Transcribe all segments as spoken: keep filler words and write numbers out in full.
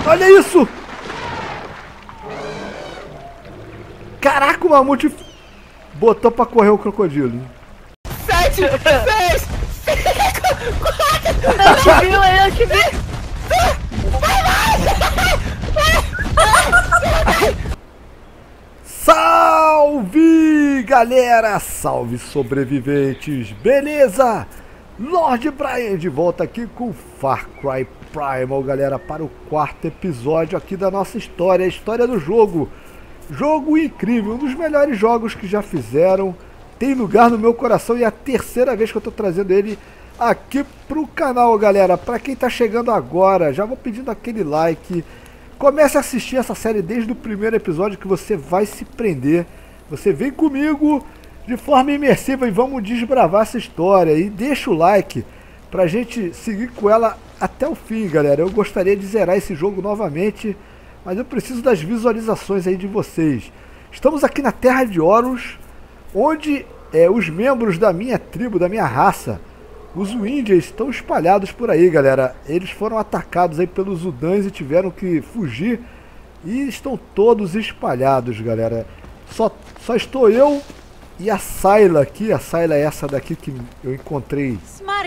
Olha isso! Caraca, o mamute botou pra correr o crocodilo. Sete, seis, cinco, quatro... Eu te vi, eu te vi! Salve, galera! Salve, sobreviventes! Beleza? Lord Brian de volta aqui com Far Cry Primal, galera, para o quarto episódio aqui da nossa história, a história do jogo. Jogo incrível, um dos melhores jogos que já fizeram, tem lugar no meu coração e é a terceira vez que eu estou trazendo ele aqui pro canal, galera. Para quem está chegando agora, já vou pedindo aquele like, comece a assistir essa série desde o primeiro episódio que você vai se prender. Você vem comigo de forma imersiva e vamos desbravar essa história. E deixa o like pra gente seguir com ela até o fim, galera. Eu gostaria de zerar esse jogo novamente, mas eu preciso das visualizações aí de vocês. Estamos aqui na Terra de Horus, onde é, os membros da minha tribo, da minha raça, os Windias, estão espalhados por aí, galera. Eles foram atacados aí pelos Udãs e tiveram que fugir. E estão todos espalhados, galera. Só, só estou eu e a Sayla aqui. A Sayla é essa daqui que eu encontrei.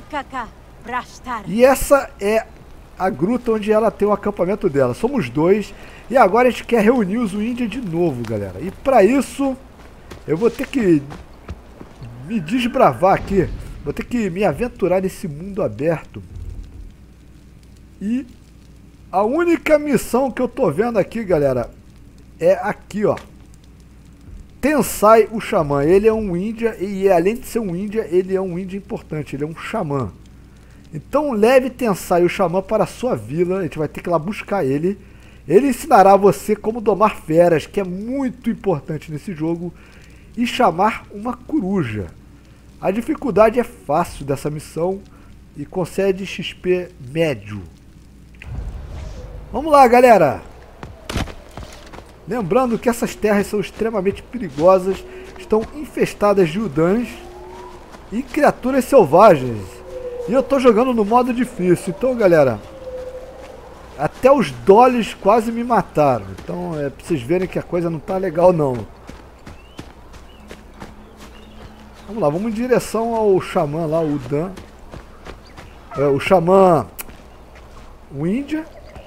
E essa é a gruta onde ela tem o acampamento dela. Somos dois. E agora a gente quer reunir os Windias de novo, galera. E para isso, eu vou ter que me desbravar aqui. Vou ter que me aventurar nesse mundo aberto. E a única missão que eu tô vendo aqui, galera, é aqui, ó. Tensai, o xamã. Ele é um índia e além de ser um índia, ele é um índia importante. Ele é um xamã. Então leve Tensai, o xamã, para a sua vila. A gente vai ter que ir lá buscar ele. Ele ensinará a você como domar feras, que é muito importante nesse jogo. E chamar uma coruja. A dificuldade é fácil dessa missão e concede X P médio. Vamos lá, galera! Lembrando que essas terras são extremamente perigosas, estão infestadas de Udãs e criaturas selvagens. E eu tô jogando no modo difícil, então, galera, até os Dollies quase me mataram. Então é pra vocês verem que a coisa não tá legal, não. Vamos lá, vamos em direção ao xamã lá, o Udan. É, o xamã, o Índia.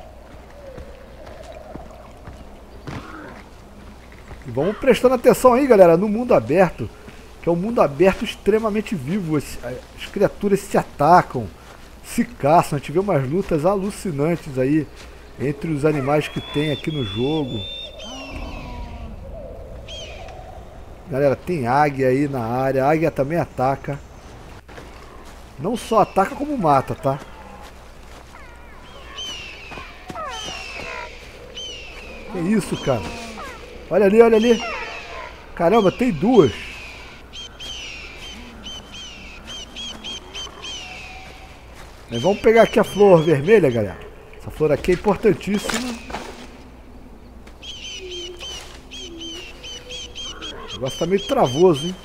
E vamos prestando atenção aí, galera, no mundo aberto, que é um mundo aberto extremamente vivo. As, as criaturas se atacam, se caçam. A gente vê umas lutas alucinantes aí entre os animais que tem aqui no jogo. Galera, tem águia aí na área. A águia também ataca. Não só ataca como mata, tá? Que isso, cara? Olha ali, olha ali. Caramba, tem duas. Mas vamos pegar aqui a flor vermelha, galera. Essa flor aqui é importantíssima. O negócio tá meio travoso, hein?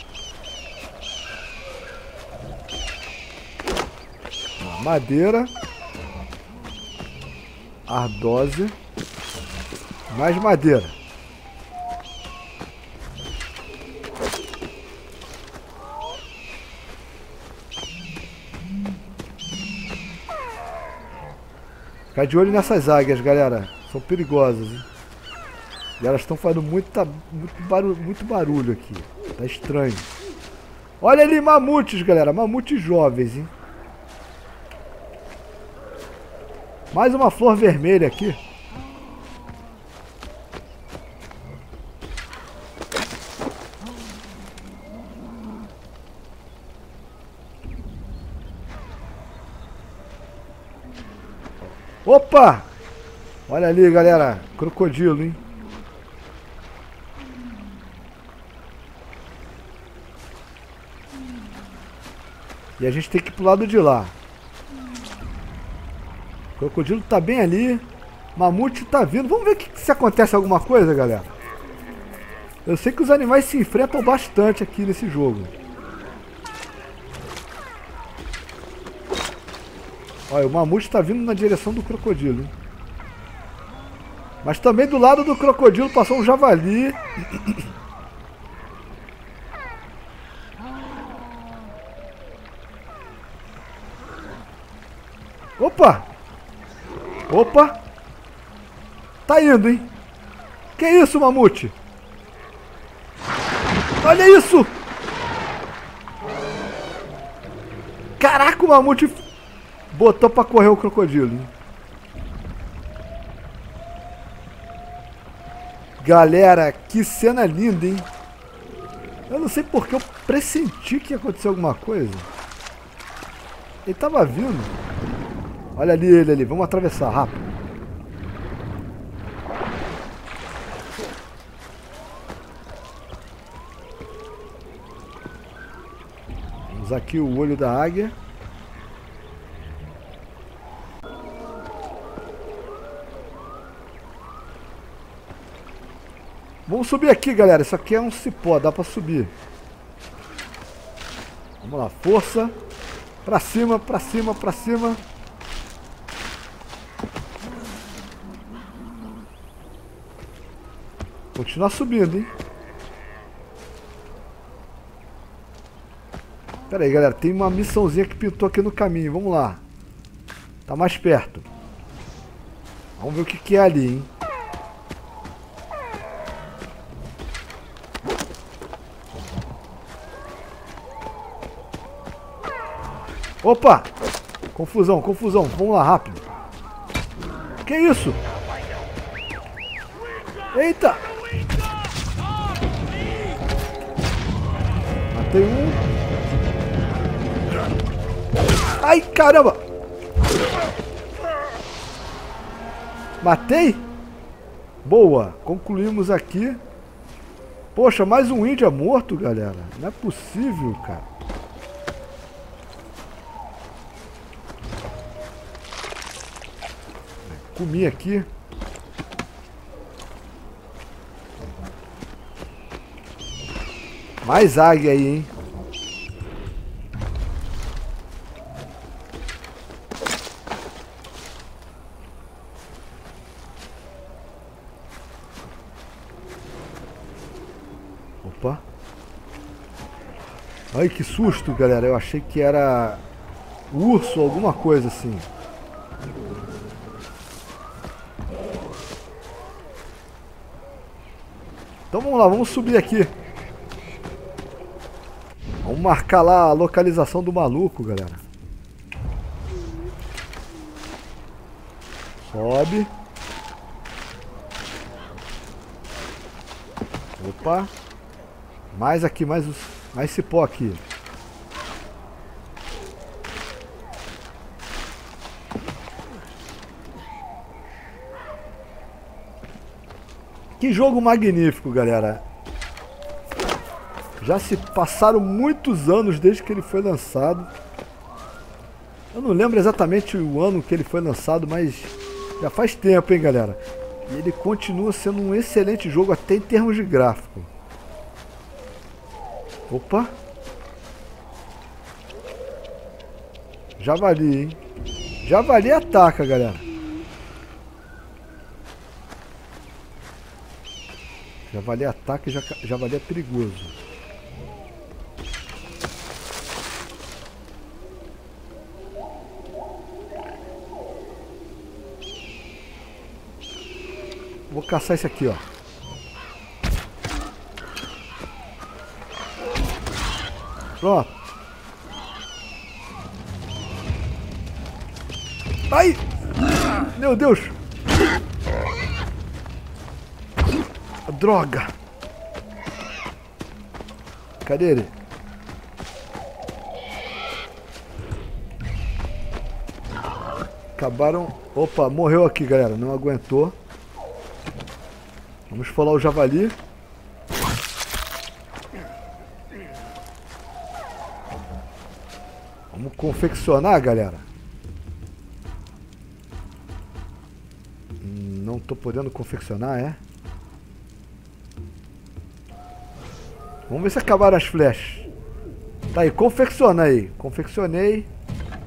Madeira. Ardósia. Mais madeira. Ficar de olho nessas águias, galera. São perigosas, hein? E elas estão fazendo muita, muito, barulho, muito barulho aqui. Tá estranho. Olha ali, mamutes, galera. Mamutes jovens, hein? Mais uma flor vermelha aqui. Opa! Olha ali, galera. Crocodilo, hein? E a gente tem que ir pro lado de lá. O crocodilo tá bem ali. Mamute tá vindo. Vamos ver que, se acontece alguma coisa, galera. Eu sei que os animais se enfrentam bastante aqui nesse jogo. Olha, o mamute tá vindo na direção do crocodilo, hein? Mas também do lado do crocodilo passou um javali. Opa! Opa! Tá indo, hein? Que isso, mamute? Olha isso! Caraca, o mamute botou pra correr o crocodilo, hein? Galera, que cena linda, hein? Eu não sei porque eu pressenti que ia acontecer alguma coisa. Ele tava vindo. Olha ali ele ali, vamos atravessar rápido. Vamos aqui o olho da águia. Vamos subir aqui, galera. Isso aqui é um cipó, dá pra subir. Vamos lá, força. Pra cima, pra cima, pra cima. Continuar subindo, hein? Pera aí, galera. Tem uma missãozinha que pintou aqui no caminho. Vamos lá. Tá mais perto. Vamos ver o que, que é ali, hein? Opa! Confusão, confusão. Vamos lá, rápido. Que isso? Eita! Matei um. Ai, caramba! Matei? Boa, concluímos aqui. Poxa, mais um índia morto, galera. Não é possível, cara. Comi aqui. Mais águia aí, hein? Opa. Ai, que susto, galera. Eu achei que era urso ou alguma coisa assim. Então vamos lá, vamos subir aqui. Vamos marcar lá a localização do maluco, galera. Sobe. Opa. Mais aqui, mais, mais cipó aqui. Que jogo magnífico, galera. Já se passaram muitos anos desde que ele foi lançado. Eu não lembro exatamente o ano que ele foi lançado, mas já faz tempo, hein, galera. E ele continua sendo um excelente jogo, até em termos de gráfico. Opa. Javali, hein. Javali ataca, galera. Javali ataca e javali é perigoso. Vou caçar esse aqui, ó. Pronto. Ai! Meu Deus! Droga! Cadê ele? Acabaram... Opa, morreu aqui, galera. Não aguentou. Vamos falar o javali. Vamos confeccionar, galera. Hum, não tô podendo confeccionar, é? Vamos ver se acabaram as flechas. Tá aí, confecciona aí. Confeccionei.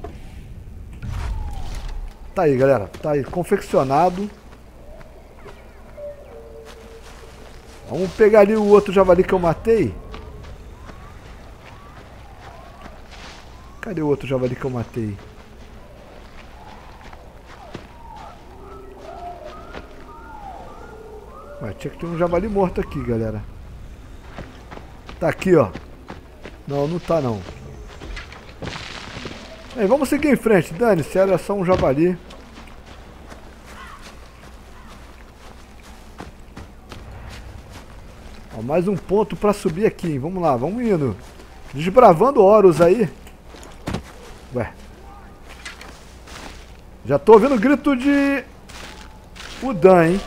Tá aí, galera. Tá aí, confeccionado. Vamos pegar ali o outro javali que eu matei. Cadê o outro javali que eu matei? Ué, tinha que ter um javali morto aqui, galera. Tá aqui, ó. Não, não tá não. Aí, vamos seguir em frente. Dane-se, era só um javali. Ó, mais um ponto pra subir aqui, hein? Vamos lá, vamos indo. Desbravando Horus aí. Ué. Já tô ouvindo o grito de... Udan, hein?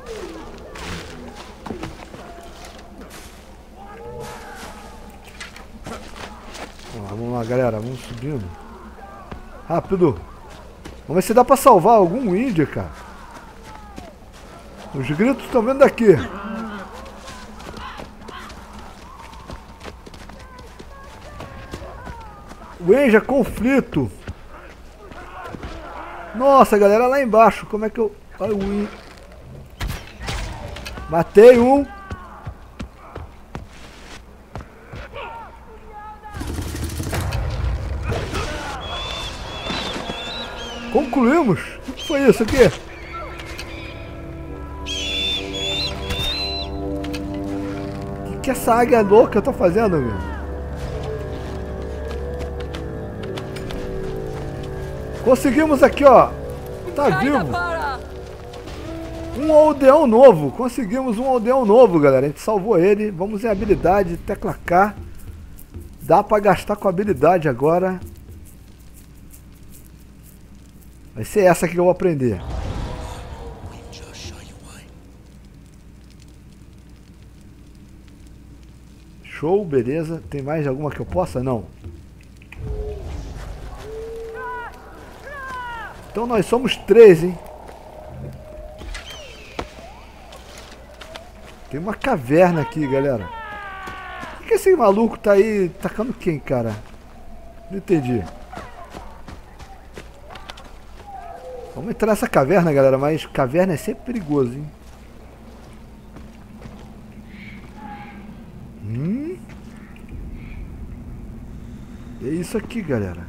Vamos lá, galera, vamos subindo. Rápido. Vamos ver se dá pra salvar algum índio, cara. Os gritos estão vindo daqui. Wenja, conflito. Nossa, galera, lá embaixo. Como é que eu... Olha o índio. Matei um. Concluímos? O que foi isso aqui? O que, que essa águia louca tá fazendo, meu? Conseguimos aqui, ó. Tá vivo. Um aldeão novo. Conseguimos um aldeão novo, galera. A gente salvou ele. Vamos em habilidade, tecla K. Dá pra gastar com habilidade agora. Vai ser essa que eu vou aprender. Show, beleza. Tem mais alguma que eu possa? Não. Então nós somos três, hein? Tem uma caverna aqui, galera. Por que esse maluco tá aí tacando quem, cara? Não entendi. Vamos entrar nessa caverna, galera, mas caverna é sempre perigoso, hein? Hum? É isso aqui, galera.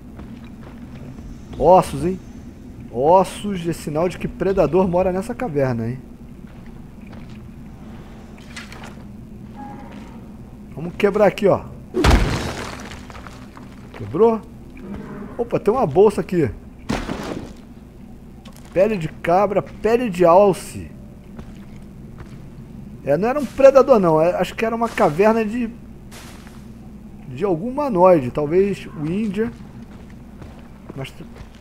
Ossos, hein? Ossos é sinal de que predador mora nessa caverna, hein? Vamos quebrar aqui, ó. Quebrou? Opa, tem uma bolsa aqui. Pele de cabra, pele de alce. É, não era um predador não, é, acho que era uma caverna de... De algum humanoide, talvez o Índia. Mas...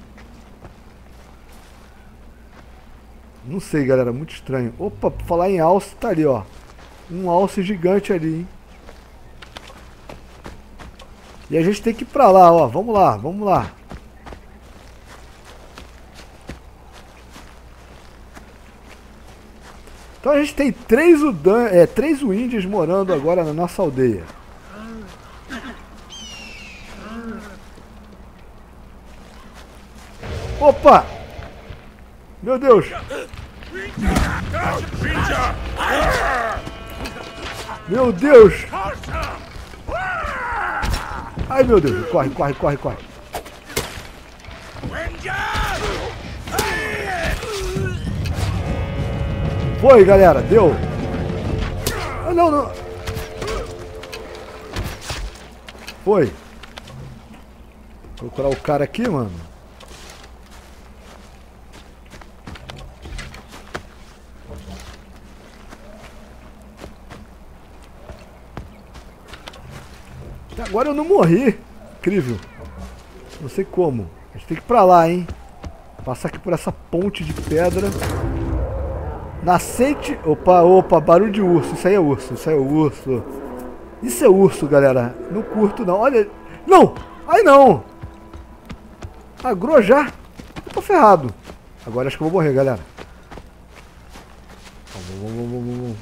Não sei, galera, muito estranho. Opa, por falar em alce, tá ali, ó. Um alce gigante ali, hein? E a gente tem que ir pra lá, ó. Vamos lá, vamos lá. Então a gente tem três, Udan, é, três Windies morando agora na nossa aldeia. Opa! Meu Deus! Meu Deus! Ai, meu Deus! Corre, corre, corre, corre! Foi, galera! Deu! Ah, não, não! Foi! Vou procurar o cara aqui, mano. Agora eu não morri. Incrível. Não sei como. A gente tem que ir pra lá, hein. Passar aqui por essa ponte de pedra. Nascente... Opa, opa, barulho de urso. Isso aí é urso, isso aí é urso. Isso é urso, galera. Não curto, não. Olha... Não! Ai, não! Agrou já? Eu tô ferrado. Agora acho que eu vou morrer, galera. Vamos, vamos, vamos, vamos.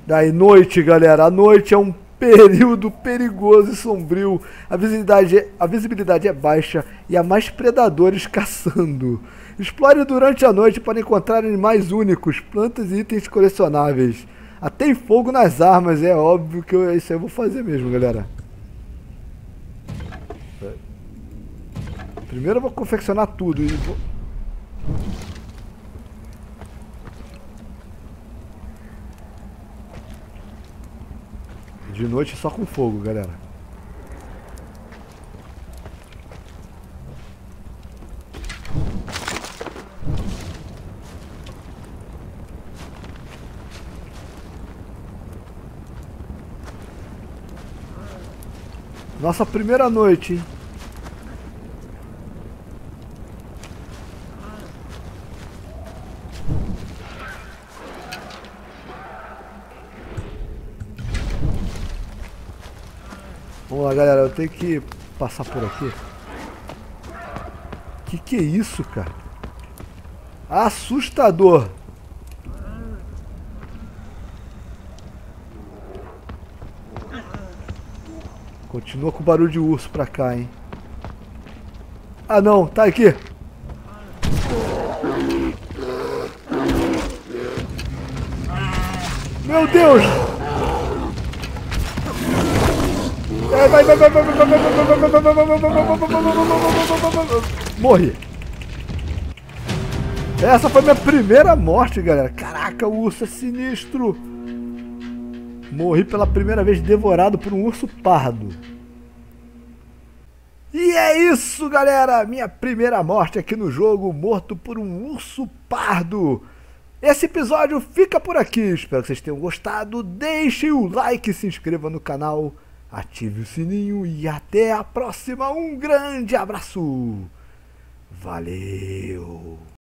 Daí noite, galera. A noite é um período perigoso e sombrio. A visibilidade, a visibilidade é baixa e há mais predadores caçando. Explore durante a noite para encontrar animais únicos, plantas e itens colecionáveis. Até tem fogo nas armas, é óbvio que eu, isso aí eu vou fazer mesmo, galera. Primeiro eu vou confeccionar tudo e vou... De noite só com fogo, galera. Nossa primeira noite, hein? Vamos lá, galera, eu tenho que passar por aqui. Que que é isso, cara? Assustador. Continua com o barulho de urso pra cá, hein? Ah, não, tá aqui. Meu Deus! Vai, vai, vai, vai, vai, vai, vai, vai, vai, vai, vai, vai, vai, vai, morri. Essa foi minha primeira morte, galera. Caraca, o urso é sinistro. Morri pela primeira vez devorado por um urso pardo. E é isso, galera. Minha primeira morte aqui no jogo, morto por um urso pardo. Esse episódio fica por aqui. Espero que vocês tenham gostado. Deixem o like, se inscreva no canal, ative o sininho e até a próxima. Um grande abraço. Valeu.